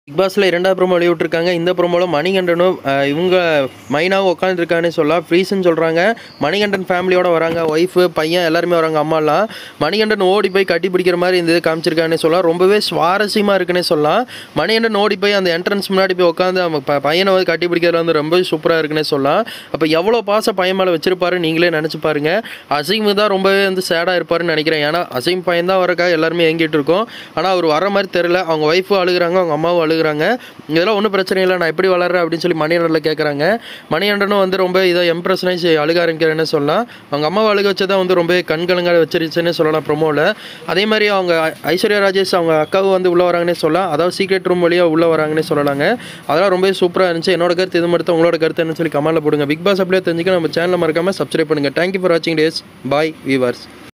Big பாஸ்ல 2வது promo வெளியிட்டிருக்காங்க. இந்த ப்ரோமோல மணிகண்டனும் இவங்க மைனாவும் உட்காந்துருக்கான்னு சொல்லலாம். ஃப்ரீஸ்ன்னு சொல்றாங்க. மணிகண்டன் ஃபேமிலியோட வராங்க. ஒய்ஃபு, பையன் எல்லாருமே வராங்க அம்மாலாம். மணிகண்டன் ஓடி போய் கட்டி பிடிக்கிற மாதிரி இந்த இது காமிச்சிருக்கான்னு சொல்லலாம். ரொம்பவே சுவாரஸ்யமாக இருக்குன்னே சொல்லலாம். மணிகண்டன் ஓடி போய் அந்த என்ட்ரன்ஸ் முன்னாடி போய் உட்காந்து அவங்க பையனை வந்து கட்டி பிடிக்கிறது வந்து ரொம்ப சூப்பராக இருக்குன்னே சொல்லலாம். அப்போ எவ்வளோ பாசம் பையன் மேலே வச்சிருப்பாரு நீங்களே நினச்சி பாருங்க. அசீம் தான் ரொம்பவே வந்து சேடாக இருப்பாருன்னு நினைக்கிறேன். ஏன்னா அசீம் பையன் தான் வரக்காக எல்லாருமே ஏங்கிட்டு இருக்கோம். ஆனால் அவர் வர மாதிரி தெரியல. அவங்க ஒய்ஃபும் அழுகுறாங்க, அவங்க அம்மாவும் அழுகுறாங்க. இதெல்லாம் ஒன்றும் பிரச்சனை இல்லை, நான் எப்படி வளர்றேன் அப்படின்னு சொல்லி மணிகண்டனில் கேட்குறாங்க. மணிகண்டனும் வந்து ரொம்ப இதை எம்ப்ரெஸ்னாகி அழுக ஆரம்பிக்கிறேன்னு சொல்லலாம். அவங்க அம்மாவை அழுக வச்சதான் வந்து ரொம்ப கண்கலங்க வச்சிருச்சுன்னு சொல்லலாம் ப்ரோமோவில். அதே மாதிரி அவங்க ஐஸ்வர்யா ராஜேஷ் அவங்க அக்காவும் வந்து உள்ளே வராங்கன்னே சொல்லலாம். அதாவது சீக்ரெட் ரூம் வழியாக உள்ளே வராங்கன்னே சொல்லலாங்க. அதெல்லாம் ரொம்ப சூப்பராக இருந்துச்சு. என்னோட கருத்து இது மட்டும், உங்களோட கருத்து என்னன்னு சொல்லி கமெண்ட்டில் போடுங்க. பிக் பாஸ் அப்படியே தெரிஞ்சுக்க நம்ம சேனலை மறக்காமல் சப்ஸ்கிரைப் பண்ணுங்கள். தேங்க்யூ ஃபார் வாட்சிங் டேஸ். Bye viewers.